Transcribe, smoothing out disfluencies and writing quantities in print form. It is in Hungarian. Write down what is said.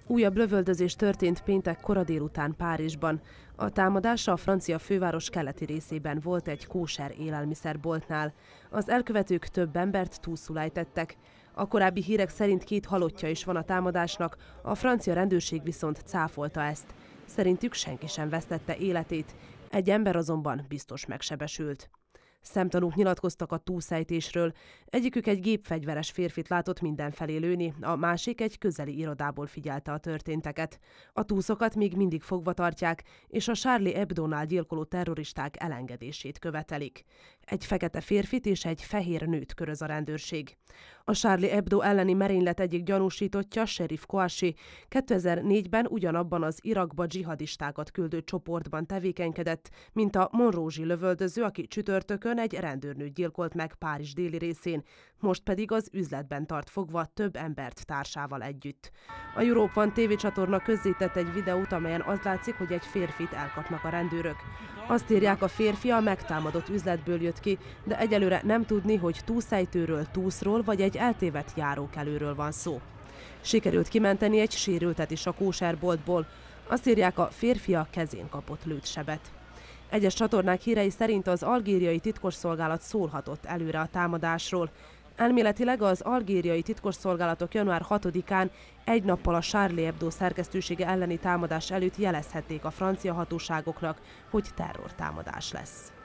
Újabb lövöldözés történt péntek kora délután Párizsban. A támadás a francia főváros keleti részében volt egy kóser élelmiszerboltnál. Az elkövetők több embert túlszul ejtettek. A korábbi hírek szerint 2 halottja is van a támadásnak, a francia rendőrség viszont cáfolta ezt. Szerintük senki sem vesztette életét, egy ember azonban biztos megsebesült. Szemtanúk nyilatkoztak a túlszejtésről. Egyikük egy gépfegyveres férfit látott mindenfelé lőni, a másik egy közeli irodából figyelte a történteket. A túszokat még mindig fogva tartják, és a Charlie Hebdónál gyilkoló terroristák elengedését követelik. Egy fekete férfit és egy fehér nőt köröz a rendőrség. A Charlie Hebdo elleni merénylet egyik gyanúsítottja, Cherif Kouachi, 2004-ben ugyanabban az Irakba dzsihadistákat küldő csoportban tevékenykedett, mint a monrózsi lövöldöző, aki csütörtökön egy rendőrnőt gyilkolt meg Párizs déli részén, most pedig az üzletben tart fogva több embert társával együtt. A Europe One tévécsatorna közzétett egy videót, amelyen az látszik, hogy egy férfit elkapnak a rendőrök. Azt írják, a férfi a megtámadott üzletből jött ki, de egyelőre nem tudni, hogy túlszejtőről, túszról vagy egy eltévedt járókelőről van szó. Sikerült kimenteni egy sérültet is a kóserboltból. Azt írják, a férfi a kezén kapott lőtsebet. Egyes csatornák hírei szerint az algériai titkosszolgálat szólhatott előre a támadásról. Elméletileg az algériai titkosszolgálatok január 6-án, egy nappal a Charlie Hebdo szerkesztősége elleni támadás előtt jelezhették a francia hatóságoknak, hogy terrortámadás lesz.